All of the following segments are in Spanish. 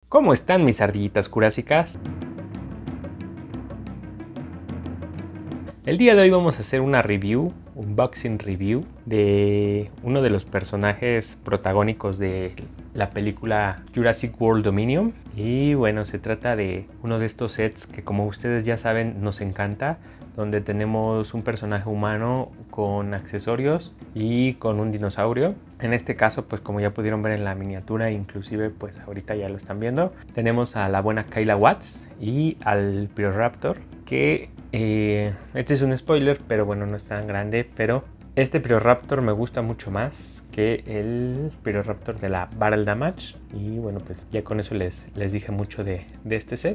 ¿Cómo están mis ardillitas jurásicas? El día de hoy vamos a hacer una review, unboxing review de uno de los personajes protagónicos de la película Jurassic World Dominion. Y bueno, se trata de uno de estos sets que, como ustedes ya saben, nos encanta, donde tenemos un personaje humano con accesorios y con un dinosaurio. En este caso, pues como ya pudieron ver en la miniatura, inclusive pues ahorita ya lo están viendo, tenemos a la buena Kyla Watts y al Pyroraptor, que este es un spoiler, pero bueno, no es tan grande, pero este Pyroraptor me gusta mucho más que el Pyroraptor de la Battle Damage. Y bueno, pues ya con eso les dije mucho de este set.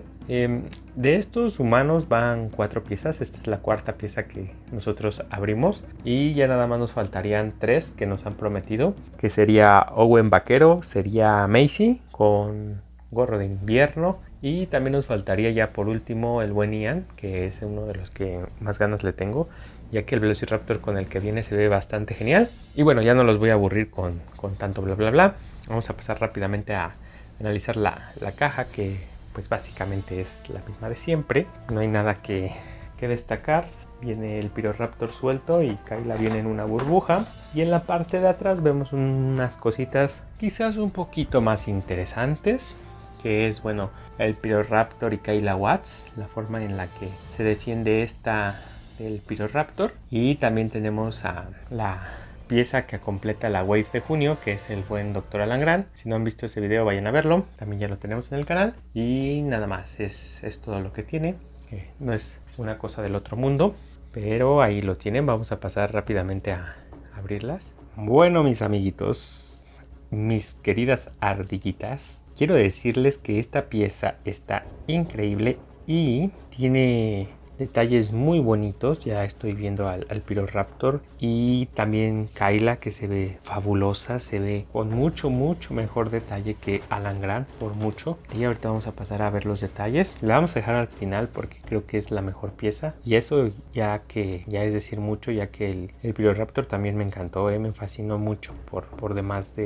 De estos humanos van 4 piezas. Esta es la cuarta pieza que nosotros abrimos, y ya nada más nos faltarían 3 que nos han prometido, que sería Owen Vaquero, sería Macy con gorro de invierno, y también nos faltaría ya por último el buen Ian, que es uno de los que más ganas le tengo, ya que el Velociraptor con el que viene se ve bastante genial. Y bueno, ya no los voy a aburrir con tanto bla bla bla. Vamos a pasar rápidamente a analizar la caja, que pues básicamente es la misma de siempre. No hay nada que destacar. Viene el Pyroraptor suelto y Kyla viene en una burbuja. Y en la parte de atrás vemos unas cositas quizás un poquito más interesantes, que es, bueno, el Pyroraptor y Kyla Watts, la forma en la que se defiende del Pyroraptor. Y también tenemos a la pieza que completa la Wave de junio, que es el buen Dr. Alan Grant. Si no han visto ese video, vayan a verlo, también ya lo tenemos en el canal. Y nada más, es todo lo que tiene. No es una cosa del otro mundo, pero ahí lo tienen. Vamos a pasar rápidamente a abrirlas. Bueno, mis amiguitos, mis queridas ardillitas, quiero decirles que esta pieza está increíble y tiene detalles muy bonitos. Ya estoy viendo al Pyroraptor y también Kyla, que se ve fabulosa, se ve con mucho mejor detalle que Alan Grant, por mucho. Y ahorita vamos a pasar a ver los detalles. La vamos a dejar al final porque creo que es la mejor pieza, y eso ya es decir mucho, ya que el Pyroraptor también me encantó, me fascinó mucho por demás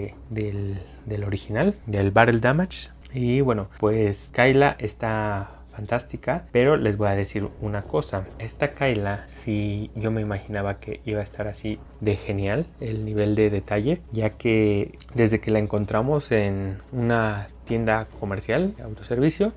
del original, del Battle Damage. Y bueno, pues Kyla está fantástica, pero les voy a decir una cosa. Esta Kyla, sí, yo me imaginaba que iba a estar así de genial el nivel de detalle, ya que desde que la encontramos en una tienda comercial, autoservicio,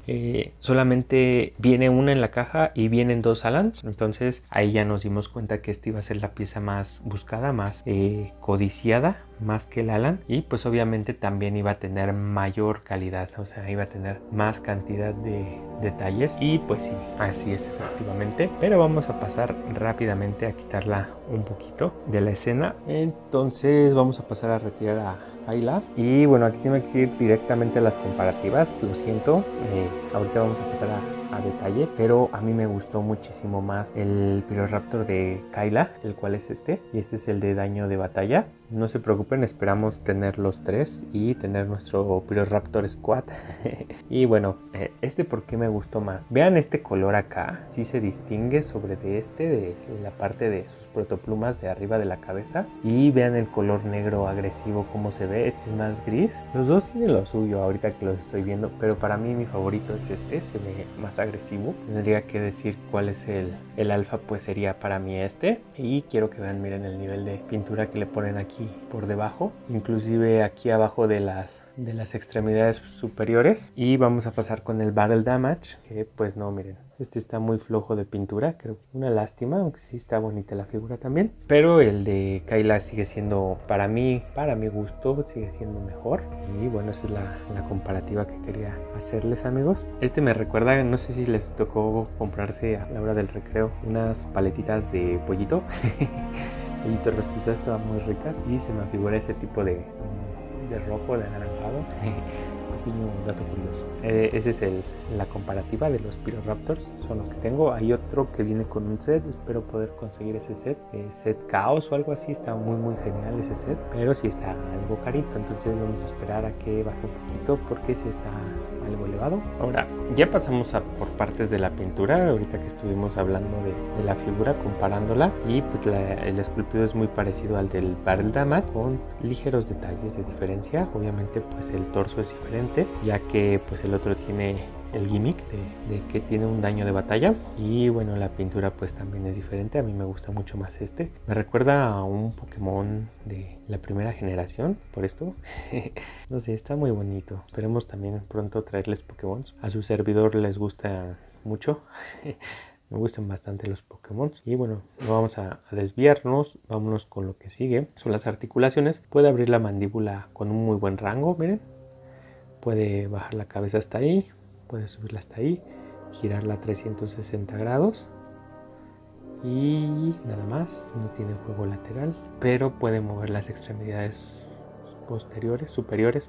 solamente viene una en la caja y vienen 2 Alans. Entonces ahí ya nos dimos cuenta que esta iba a ser la pieza más buscada, más codiciada, más que el Alan. Y pues obviamente también iba a tener mayor calidad, o sea, iba a tener más cantidad de detalles. Y pues sí, así es efectivamente. Pero vamos a pasar rápidamente a quitarla un poquito de la escena. Entonces vamos a pasar a retirar a Kyla. Y bueno, aquí sí me quise ir directamente a las comparativas, lo siento. Ahorita vamos a pasar a detalle, pero a mí me gustó muchísimo más el Pyroraptor de Kyla, el cual es este, y este es el de daño de batalla. No se preocupen, esperamos tener los 3 y tener nuestro Pyroraptor Squad. Y bueno, ¿por qué me gustó más? Vean este color acá, sí se distingue sobre de la parte de sus protoplumas de arriba de la cabeza. Y vean el color negro agresivo, cómo se ve. Este es más gris. Los dos tienen lo suyo ahorita que los estoy viendo, pero para mí mi favorito es este, se ve más agresivo. Tendría que decir cuál es el alfa, pues sería para mí este. Y quiero que vean, miren el nivel de pintura que le ponen aquí por debajo, inclusive aquí abajo de las extremidades superiores. Y vamos a pasar con el Battle Damage, que pues no, miren, este está muy flojo de pintura, creo que una lástima, aunque sí está bonita la figura también. Pero el de Kyla sigue siendo, para mi gusto, sigue siendo mejor. Y bueno, esa es la comparativa que quería hacerles, amigos. Este me recuerda, no sé si les tocó comprarse a la hora del recreo unas paletitas de pollito. Pollito rostizo, estaban muy ricas y se me figura ese tipo de rojo, de anaranjado. Pequeño dato curioso. Esa es la comparativa de los Pyroraptors, son los que tengo. Hay otro que viene con un set, espero poder conseguir ese set, set Caos o algo así. Está muy genial ese set, pero sí está algo carito, entonces vamos a esperar a que baje un poquito porque sí está algo elevado. Ahora, ya pasamos por partes de la pintura, ahorita que estuvimos hablando de la figura, comparándola, y pues el esculpido es muy parecido al del Barrel Damat, con ligeros detalles de diferencia. Obviamente pues el torso es diferente, ya que pues el otro tiene el gimmick de que tiene un daño de batalla, y bueno, la pintura pues también es diferente. A mí me gusta mucho más este, me recuerda a un Pokémon de la primera generación, por esto no sé, está muy bonito. Esperemos también pronto traerles Pokémon. A su servidor les gusta mucho me gustan bastante los Pokémon. Y bueno, no vamos a desviarnos, vámonos con lo que sigue. Son las articulaciones. Puede abrir la mandíbula con un muy buen rango, miren. Puede bajar la cabeza hasta ahí, puede subirla hasta ahí, girarla a 360 grados y nada más. No tiene juego lateral, pero puede mover las extremidades superiores,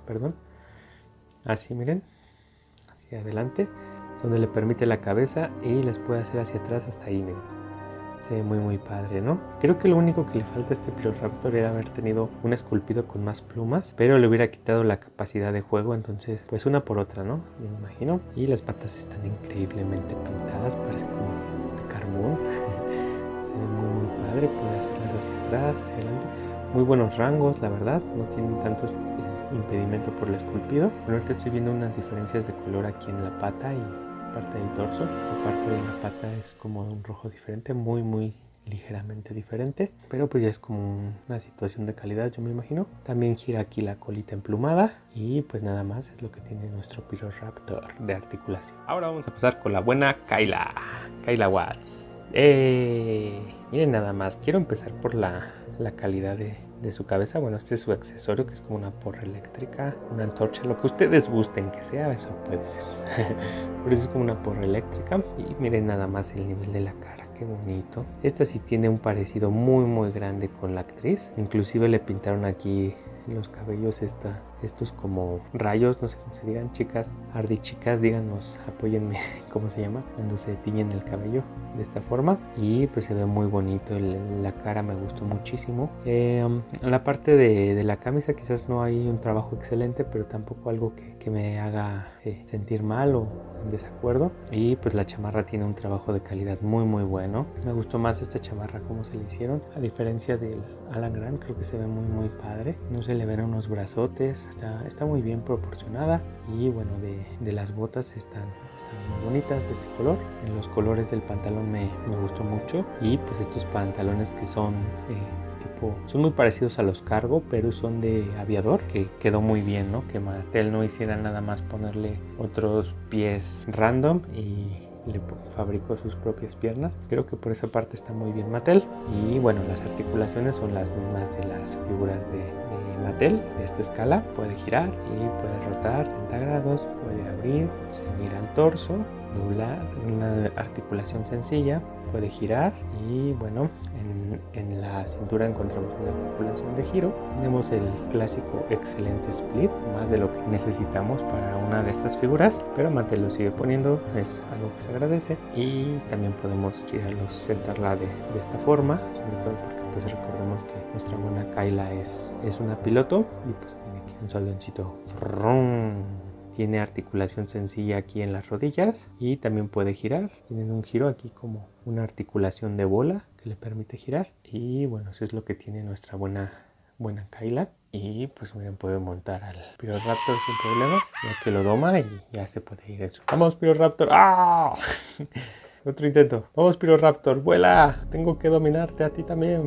así, miren, hacia adelante, donde le permite la cabeza, y les puede hacer hacia atrás hasta ahí, miren. Se ve muy padre, ¿no? Creo que lo único que le falta a este Pyroraptor era haber tenido un esculpido con más plumas, pero le hubiera quitado la capacidad de juego. Entonces pues una por otra, ¿no? Me imagino. Y las patas están increíblemente pintadas, parece como de carbón. Se ve muy padre, puede hacerlas hacia atrás, hacia adelante. Muy buenos rangos, la verdad, no tienen tanto impedimento por el esculpido. Bueno, ahorita estoy viendo unas diferencias de color aquí en la pata y parte del torso. Esta parte de la pata es como un rojo diferente, muy ligeramente diferente, pero pues ya es como una situación de calidad, yo me imagino. También gira aquí la colita emplumada, y pues nada más es lo que tiene nuestro Pyroraptor de articulación. Ahora vamos a pasar con la buena Kayla Watts. Miren nada más, quiero empezar por la calidad de su cabeza. Bueno, este es su accesorio, que es como una porra eléctrica, una antorcha, lo que ustedes gusten que sea, eso puede ser. Por eso es como una porra eléctrica. Y miren nada más el nivel de la cara, qué bonito. Esta sí tiene un parecido muy grande con la actriz. Inclusive le pintaron aquí en los cabellos estos como rayos, no sé cómo se digan, chicas, ardichicas, díganos, apóyenme cómo se llama, cuando se tiñen el cabello de esta forma. Y pues se ve muy bonito, la cara me gustó muchísimo. En la parte de la camisa quizás no hay un trabajo excelente, pero tampoco algo que me haga sentir mal o en desacuerdo. Y pues la chamarra tiene un trabajo de calidad muy bueno. Me gustó más esta chamarra como se le hicieron, a diferencia del Alan Grant. Creo que se ve muy padre, no se le ven unos brazotes, está muy bien proporcionada. Y bueno, de las botas están muy bonitas, de este color. En los colores del pantalón me gustó mucho. Y pues estos pantalones que son muy parecidos a los cargo, pero son de aviador, que quedó muy bien, ¿no? Que Mattel no hiciera nada más ponerle otros pies random y le fabricó sus propias piernas. Creo que por esa parte está muy bien Mattel. Y bueno, las articulaciones son las mismas de las figuras de Mattel, de esta escala. Puede girar y puede rotar 30 grados, puede abrir, ceñir al torso, doblar, una articulación sencilla, puede girar. Y bueno, en la cintura encontramos una articulación de giro. Tenemos el clásico excelente split, más de lo que necesitamos para una de estas figuras, pero Mattel lo sigue poniendo, es algo que se agradece. Y también podemos girarlos, sentarla de esta forma, sobre todo porque pues recordemos que nuestra buena Kayla es una piloto, y pues tiene aquí un saloncito. Tiene articulación sencilla aquí en las rodillas, y también puede girar. Tienen un giro aquí como una articulación de bola que le permite girar. Y bueno, eso es lo que tiene nuestra buena Kayla. Y pues miren, puede montar al Pyroraptor sin problemas, ya que lo doma y ya se puede ir eso. ¡Vamos, Pyroraptor! ¡Ah! Otro intento. ¡Vamos, Pyroraptor! ¡Vuela! Tengo que dominarte a ti también.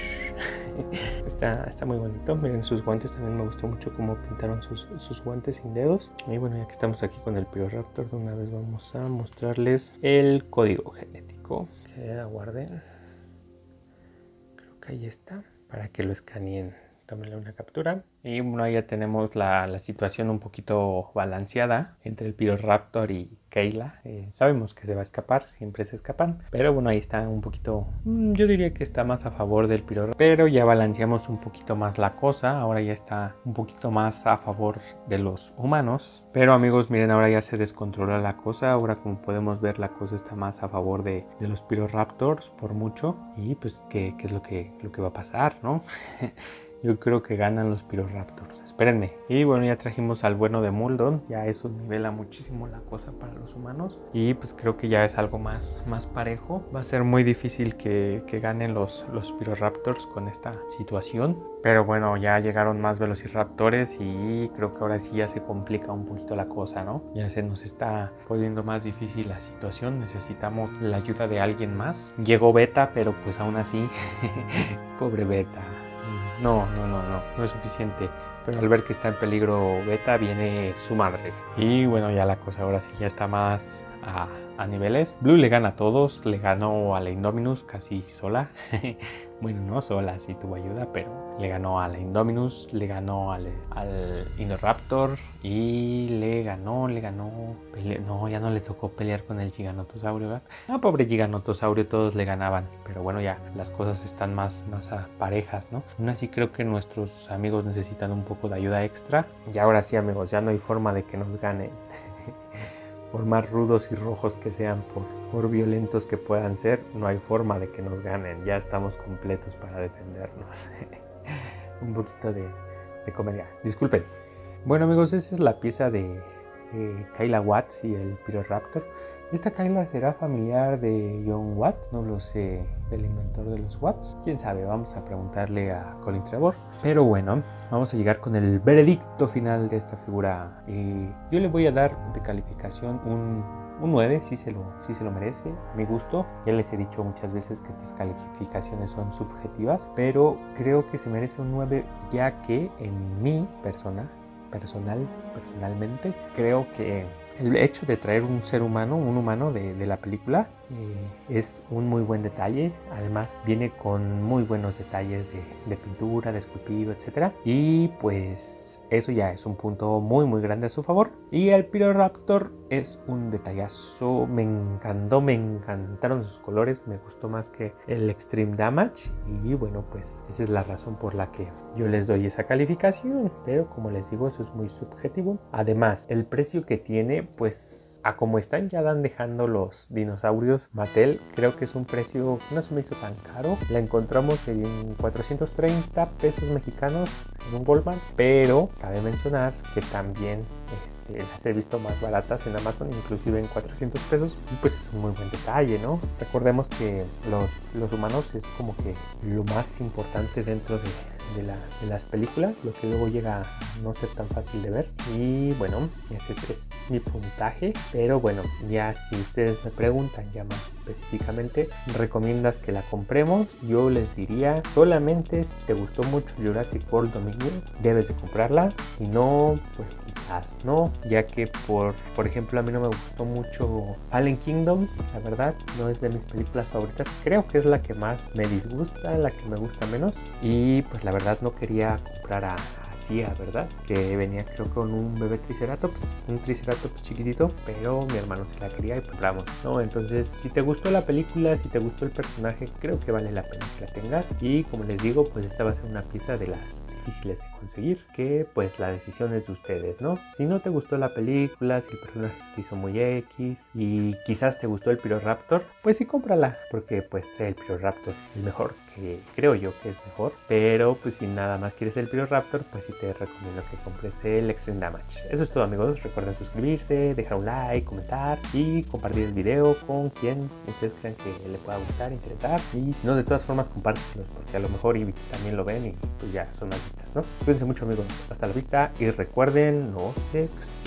Está muy bonito. Miren sus guantes, también me gustó mucho cómo pintaron sus guantes sin dedos. Y bueno, ya que estamos aquí con el Pyroraptor, de una vez vamos a mostrarles el código genético. Que aguarden. Creo que ahí está, para que lo escaneen. Tómenle una captura. Y bueno, ahí ya tenemos la situación un poquito balanceada entre el Pyroraptor y Kayla. Sabemos que se va a escapar, siempre se escapan, pero bueno, ahí está un poquito, yo diría que está más a favor del Pyroraptor, pero ya balanceamos un poquito más la cosa. Ahora ya está un poquito más a favor de los humanos. Pero amigos, miren, ahora ya se descontrola la cosa. Ahora, como podemos ver, la cosa está más a favor de los Pyroraptors por mucho. Y pues, ¿qué es lo que va a pasar, no? yo creo que ganan los Pyroraptors. Espérenme. Y bueno, ya trajimos al bueno de Muldon. Ya eso nivela muchísimo la cosa para los humanos. Y pues creo que ya es algo más parejo. Va a ser muy difícil que ganen los Pyroraptors con esta situación. Pero bueno, ya llegaron más Velociraptores y creo que ahora sí ya se complica un poquito la cosa, ¿no? Ya se nos está poniendo más difícil la situación. Necesitamos la ayuda de alguien más. Llegó Beta, pero pues aún así, pobre Beta. No es suficiente. Pero al ver que está en peligro Beta, viene su madre. Y bueno, ya la cosa ahora sí ya está más a niveles. Blue le gana a todos, le ganó a la Indominus casi sola. Bueno, no sola, sí tuvo ayuda, pero le ganó a la Indominus, le ganó al Indoraptor y le ganó, no, ya no le tocó pelear con el Gigantosaurio, ¿verdad? Ah, pobre Gigantosaurio, todos le ganaban, pero bueno, ya las cosas están más parejas, ¿no? Aún así creo que nuestros amigos necesitan un poco de ayuda extra. Y ahora sí, amigos, ya no hay forma de que nos ganen. Por más rudos y rojos que sean, por violentos que puedan ser, no hay forma de que nos ganen. Ya estamos completos para defendernos. Un poquito de comedia. Disculpen. Bueno, amigos, esa es la pieza de Kyla Watts y el Pyroraptor. ¿Esta Kyla será familiar de John Watts? No lo sé, del inventor de los Watts. ¿Quién sabe? Vamos a preguntarle a Colin Trevor. Pero bueno, vamos a llegar con el veredicto final de esta figura. Yo le voy a dar de calificación un 9, sí se lo merece, a mi gusto. Ya les he dicho muchas veces que estas calificaciones son subjetivas, pero creo que se merece un 9 ya que en mi personalmente, creo que el hecho de traer un humano de la película es un muy buen detalle. Además viene con muy buenos detalles de pintura, de esculpido, etc. Y pues eso ya es un punto muy grande a su favor. Y el Pyroraptor es un detallazo, me encantaron sus colores, me gustó más que el Extreme Damage. Y bueno, pues esa es la razón por la que yo les doy esa calificación. Pero como les digo, eso es muy subjetivo. Además, el precio que tiene, pues a como están ya dan dejando los dinosaurios Mattel, creo que es un precio que no se me hizo tan caro. La encontramos en 430 pesos mexicanos en un Walmart, pero cabe mencionar que también las he visto más baratas en Amazon, inclusive en 400 pesos, y pues es un muy buen detalle, ¿no? Recordemos que los humanos es como que lo más importante dentro de las películas, lo que luego llega a no ser tan fácil de ver. Y bueno, ese es mi puntaje. Pero bueno, ya si ustedes me preguntan ya más específicamente, ¿recomiendas que la compremos? Yo les diría, solamente si te gustó mucho Jurassic World Dominion, debes de comprarla. Si no, pues quizás no, ya que por ejemplo a mí no me gustó mucho Fallen Kingdom, la verdad no es de mis películas favoritas, creo que es la que más me disgusta, la que me gusta menos. Y pues la verdad no quería comprar a Sia, ¿verdad? Que venía creo con un bebé Triceratops, un Triceratops chiquitito, pero mi hermano se la quería y compramos, ¿no? Entonces, si te gustó la película, si te gustó el personaje, creo que vale la pena que la tengas. Y como les digo, pues esta va a ser una pieza de las difíciles de conseguir, que pues la decisión es de ustedes, ¿no? Si no te gustó la película, si el personaje te hizo muy X y quizás te gustó el Pyroraptor, pues sí cómprala, porque pues el Pyroraptor es el mejor, que creo yo que es mejor. Pero pues si nada más quieres el Pyroraptor, pues sí te recomiendo que compres el Extreme Damage. Eso es todo, amigos. Recuerden suscribirse, dejar un like, comentar y compartir el video con quien ustedes crean que le pueda gustar, interesar. Y si no, de todas formas compártelo, porque a lo mejor y también lo ven y pues ya son más vistas, ¿no? Cuídense mucho, amigos. Hasta la vista y recuerden, no se